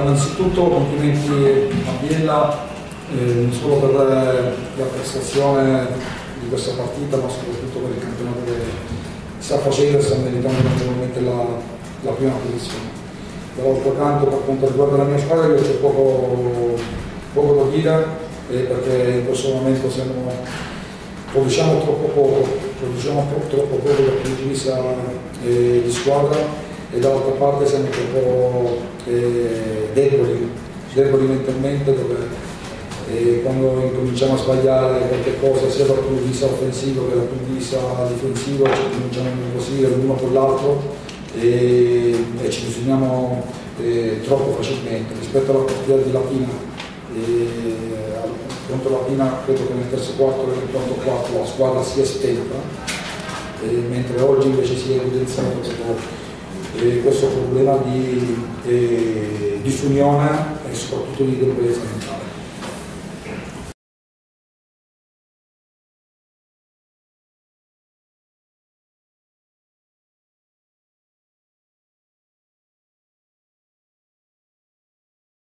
innanzitutto complimenti a Biella non solo per la prestazione di questa partita, ma soprattutto per il campionato che sta facendo e sta meritando naturalmente la prima posizione. Dall'altro canto, per quanto riguarda la mia squadra, io c'è poco da dire, perché in questo momento produciamo troppo poco dal punto di vista di squadra, e dall'altra parte siamo troppo deboli mentalmente, dove quando incominciamo a sbagliare qualche cosa sia dal punto di vista offensivo che dal punto di vista difensivo ci cominciamo a innervosire l'uno con l'altro e ci disegniamo troppo facilmente. Rispetto alla partita di Latina, contro Latina credo che nel terzo quarto e nel quarto quarto la squadra si è spenta, mentre oggi invece si è evidenziato questo problema di disunione e soprattutto di debolezza mentale.